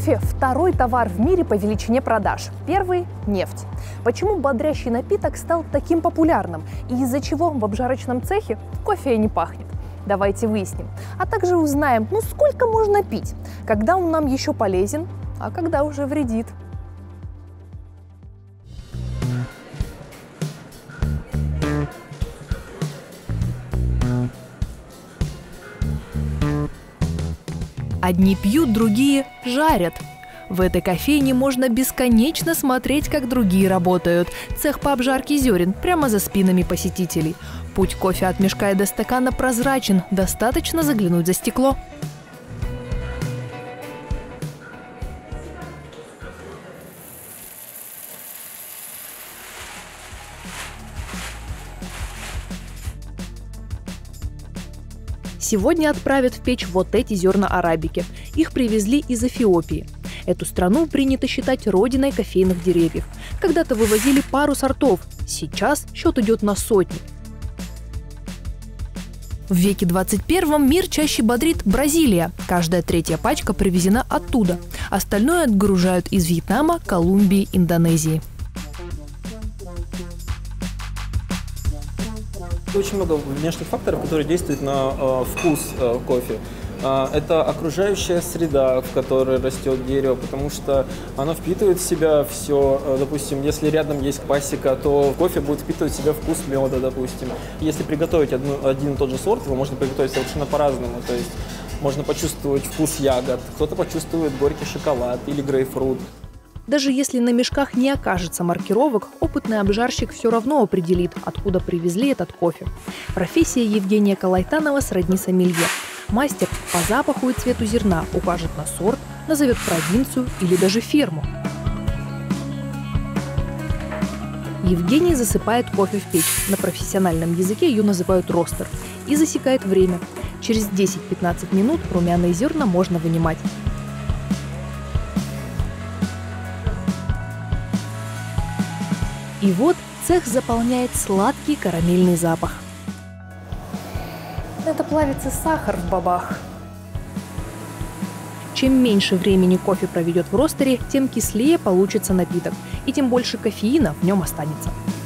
Кофе – второй товар в мире по величине продаж. Первый – нефть. Почему бодрящий напиток стал таким популярным? И из-за чего в обжарочном цехе кофе не пахнет? Давайте выясним. А также узнаем, сколько можно пить, когда он нам еще полезен, а когда уже вредит. Одни пьют, другие жарят. В этой кофейне можно бесконечно смотреть, как другие работают. Цех по обжарке зерен прямо за спинами посетителей. Путь кофе от мешка и до стакана прозрачен, достаточно заглянуть за стекло. Сегодня отправят в печь вот эти зерна арабики. Их привезли из Эфиопии. Эту страну принято считать родиной кофейных деревьев. Когда-то вывозили пару сортов, сейчас счет идет на сотни. В веке 21 мир чаще бодрит Бразилия. Каждая третья пачка привезена оттуда. Остальное отгружают из Вьетнама, Колумбии, Индонезии. Очень много внешних факторов, которые действуют на вкус кофе. Это окружающая среда, в которой растет дерево, потому что оно впитывает в себя все. Допустим, если рядом есть пасека, то кофе будет впитывать в себя вкус меда, допустим. Если приготовить один и тот же сорт, его можно приготовить совершенно по-разному. То есть можно почувствовать вкус ягод, кто-то почувствует горький шоколад или грейпфрут. Даже если на мешках не окажется маркировок, опытный обжарщик все равно определит, откуда привезли этот кофе. Профессия Евгения Калайтанова сродни сомелье. Мастер по запаху и цвету зерна укажет на сорт, назовет провинцию или даже ферму. Евгений засыпает кофе в печь. На профессиональном языке ее называют ростер. И засекает время. Через 10-15 минут румяные зерна можно вынимать. И вот цех заполняет сладкий карамельный запах. Это плавится сахар в бобах. Чем меньше времени кофе проведет в ростере, тем кислее получится напиток, и тем больше кофеина в нем останется.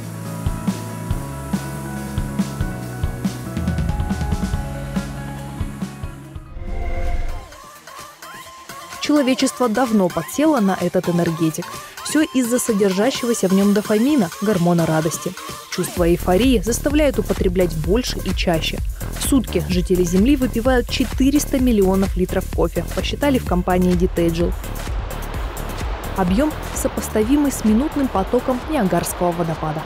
Человечество давно подсело на этот энергетик. Все из-за содержащегося в нем дофамина, гормона радости. Чувство эйфории заставляет употреблять больше и чаще. В сутки жители Земли выпивают 400 миллионов литров кофе, посчитали в компании Ditagel. Объем сопоставимый с минутным потоком Ниагарского водопада.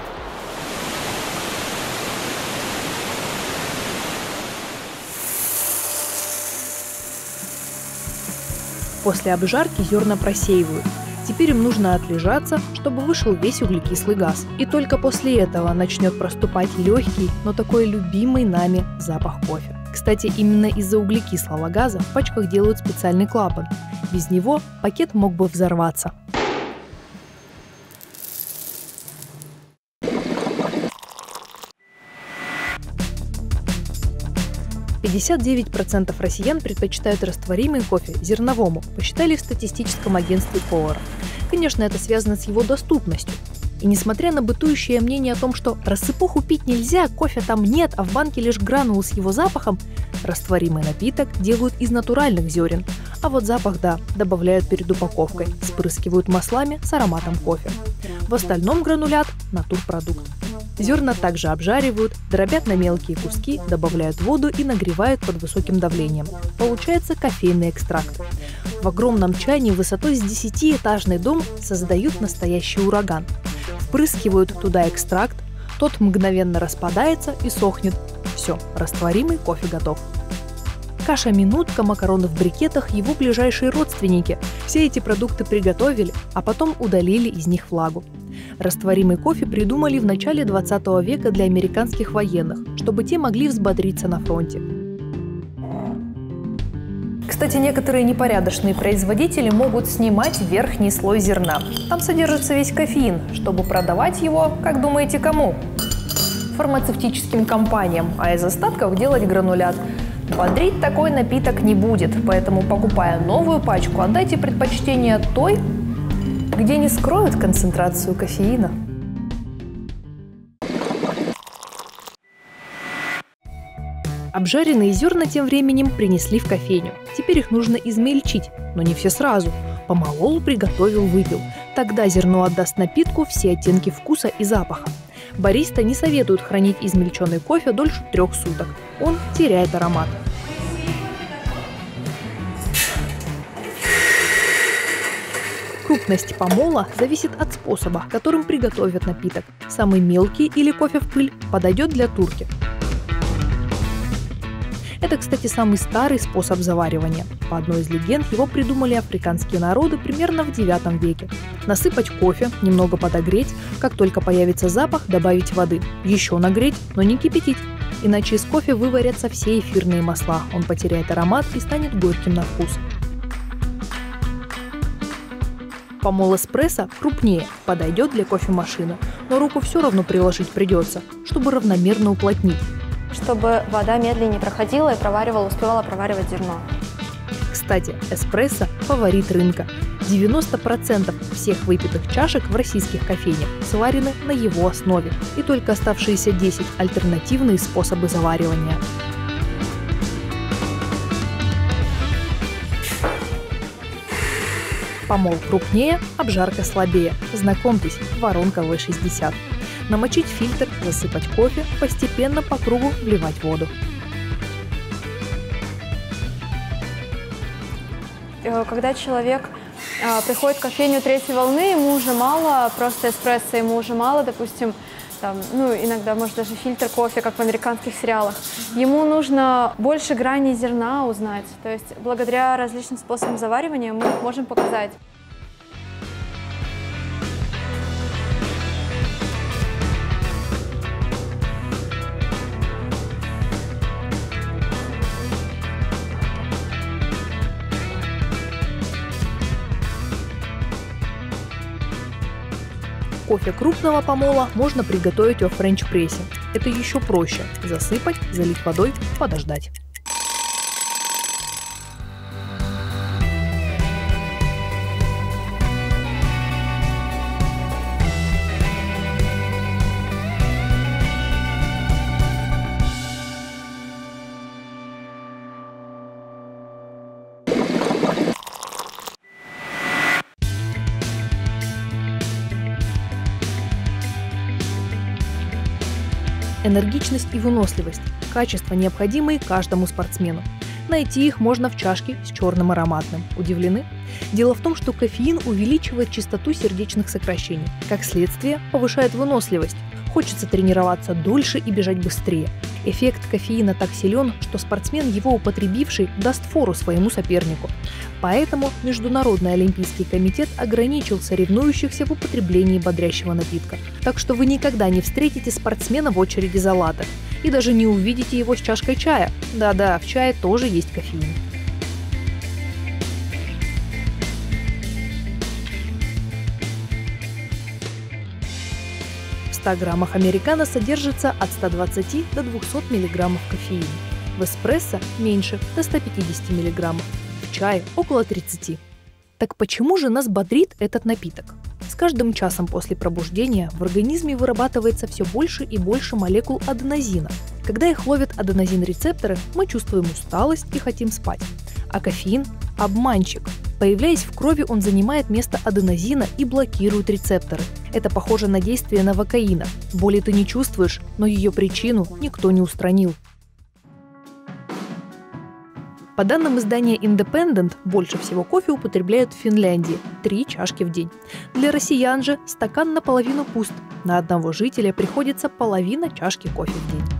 После обжарки зерна просеивают. Теперь им нужно отлежаться, чтобы вышел весь углекислый газ. И только после этого начнет проступать легкий, но такой любимый нами запах кофе. Кстати, именно из-за углекислого газа в пачках делают специальный клапан. Без него пакет мог бы взорваться. %59 россиян предпочитают растворимый кофе зерновому, посчитали в статистическом агентстве Powera. Конечно, это связано с его доступностью. И несмотря на бытующее мнение о том, что рассыпуху пить нельзя, кофе там нет, а в банке лишь гранулы с его запахом, растворимый напиток делают из натуральных зерен. А вот запах, да, добавляют перед упаковкой, спрыскивают маслами с ароматом кофе. В остальном гранулят – натурпродукт. Зерна также обжаривают, дробят на мелкие куски, добавляют воду и нагревают под высоким давлением. Получается кофейный экстракт. В огромном чайне высотой с 10-этажный дом создают настоящий ураган. Впрыскивают туда экстракт, тот мгновенно распадается и сохнет. Все, растворимый кофе готов. Каша-минутка, макароны в брикетах – его ближайшие родственники. Все эти продукты приготовили, а потом удалили из них влагу. Растворимый кофе придумали в начале 20 века для американских военных, чтобы те могли взбодриться на фронте. Кстати, некоторые непорядочные производители могут снимать верхний слой зерна. Там содержится весь кофеин, чтобы продавать его, как думаете, кому? Фармацевтическим компаниям, а из остатков делать гранулят. Бодрить такой напиток не будет, поэтому, покупая новую пачку, отдайте предпочтение той, где не скроют концентрацию кофеина. Обжаренные зерна тем временем принесли в кофейню. Теперь их нужно измельчить, но не все сразу. Помолол, приготовил, выпил. Тогда зерно отдаст напитку все оттенки вкуса и запаха. Бариста не советует хранить измельченный кофе дольше 3 суток. Он теряет аромат. Крупность помола зависит от способа, которым приготовят напиток. Самый мелкий или кофе в пыль подойдет для турки. Это, кстати, самый старый способ заваривания. По одной из легенд, его придумали африканские народы примерно в IX веке. Насыпать кофе, немного подогреть, как только появится запах, добавить воды. Еще нагреть, но не кипятить. Иначе из кофе выварятся все эфирные масла, он потеряет аромат и станет горьким на вкус. Помол эспрессо крупнее, подойдет для кофемашины, но руку все равно приложить придется, чтобы равномерно уплотнить. Чтобы вода медленнее проходила и успевала проваривать зерно. Кстати, эспрессо – фаворит рынка. 90% всех выпитых чашек в российских кофейнях сварены на его основе, и только оставшиеся 10 – альтернативные способы заваривания. Помол крупнее, обжарка слабее. Знакомьтесь, воронка V60. Намочить фильтр, засыпать кофе, постепенно по кругу вливать воду. Когда человек приходит в кофейню третьей волны, ему уже мало просто эспрессо, ему уже мало, допустим, иногда, может, даже фильтр кофе, как в американских сериалах. Ему нужно больше граней зерна узнать. То есть благодаря различным способам заваривания мы их можем показать. Кофе крупного помола можно приготовить во френч-прессе. Это еще проще. Засыпать, залить водой, подождать. Энергичность и выносливость – качества, необходимые каждому спортсмену. Найти их можно в чашке с черным ароматным. Удивлены? Дело в том, что кофеин увеличивает частоту сердечных сокращений. Как следствие, повышает выносливость. Хочется тренироваться дольше и бежать быстрее. Эффект кофеина так силен, что спортсмен, его употребивший, даст фору своему сопернику. Поэтому Международный олимпийский комитет ограничил соревнующихся в употреблении бодрящего напитка. Так что вы никогда не встретите спортсмена в очереди за латте. И даже не увидите его с чашкой чая. Да-да, в чае тоже есть кофеин. В 100 граммах американо содержится от 120 до 200 мг кофеина. В эспрессо меньше, до 150 мг. В чае около 30. Так почему же нас бодрит этот напиток? С каждым часом после пробуждения в организме вырабатывается все больше и больше молекул аденозина. Когда их ловят аденозин-рецепторы, мы чувствуем усталость и хотим спать. А кофеин – обманщик. Появляясь в крови, он занимает место аденозина и блокирует рецепторы. Это похоже на действие новокаина. Боли ты не чувствуешь, но ее причину никто не устранил. По данным издания Independent, больше всего кофе употребляют в Финляндии – 3 чашки в день. Для россиян же стакан наполовину пуст. На одного жителя приходится половина чашки кофе в день.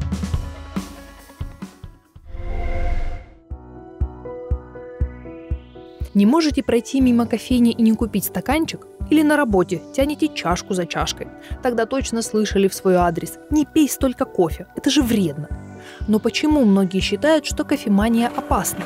Не можете пройти мимо кофейни и не купить стаканчик? Или на работе тянете чашку за чашкой? Тогда точно слышали в свой адрес: не пей столько кофе, это же вредно. Но почему многие считают, что кофемания опасна?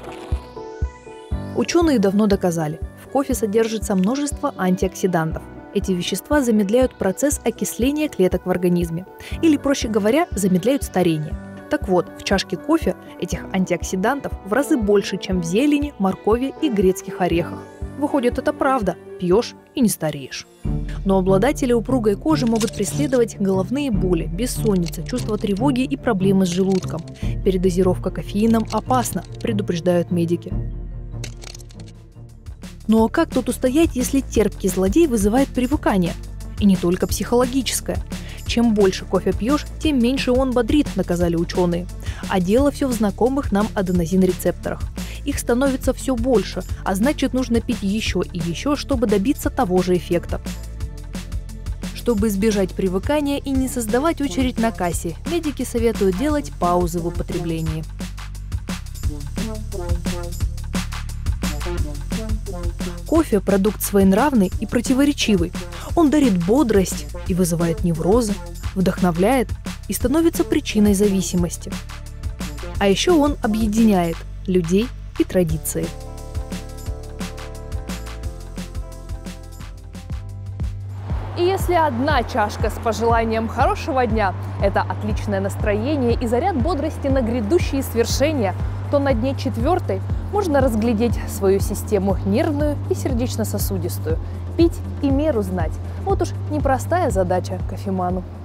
Ученые давно доказали, в кофе содержится множество антиоксидантов. Эти вещества замедляют процесс окисления клеток в организме, или, проще говоря, замедляют старение. Так вот, в чашке кофе этих антиоксидантов в разы больше, чем в зелени, моркови и грецких орехах. Выходит, это правда. Пьешь и не стареешь. Но обладатели упругой кожи могут преследовать головные боли, бессонница, чувство тревоги и проблемы с желудком. Передозировка кофеином опасна, предупреждают медики. Ну а как тут устоять, если терпкий злодей вызывает привыкание? И не только психологическое. Чем больше кофе пьешь, тем меньше он бодрит, доказали ученые. А дело все в знакомых нам аденозин-рецепторах. Их становится все больше, а значит, нужно пить еще и еще, чтобы добиться того же эффекта. Чтобы избежать привыкания и не создавать очередь на кассе, медики советуют делать паузы в употреблении. Кофе – продукт своенравный и противоречивый. Он дарит бодрость и вызывает неврозы, вдохновляет и становится причиной зависимости. А еще он объединяет людей и традиции. И если одна чашка с пожеланием хорошего дня – это отличное настроение и заряд бодрости на грядущие свершения, то на дне четвертой можно разглядеть свою систему нервную и сердечно-сосудистую, пить и меру знать. Вот уж непростая задача кофеману.